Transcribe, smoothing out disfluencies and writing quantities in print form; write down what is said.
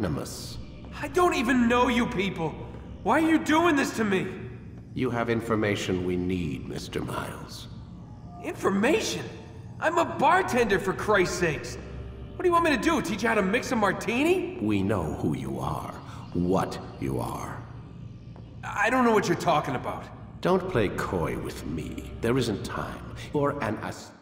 magnanimous. I don't even know you people. Why are you doing this to me? You have information we need, Mr. Miles. Information? I'm a bartender, for Christ's sakes. What do you want me to do, teach you how to mix a martini? We know who you are, what you are. I don't know what you're talking about. Don't play coy with me. There isn't time. You're an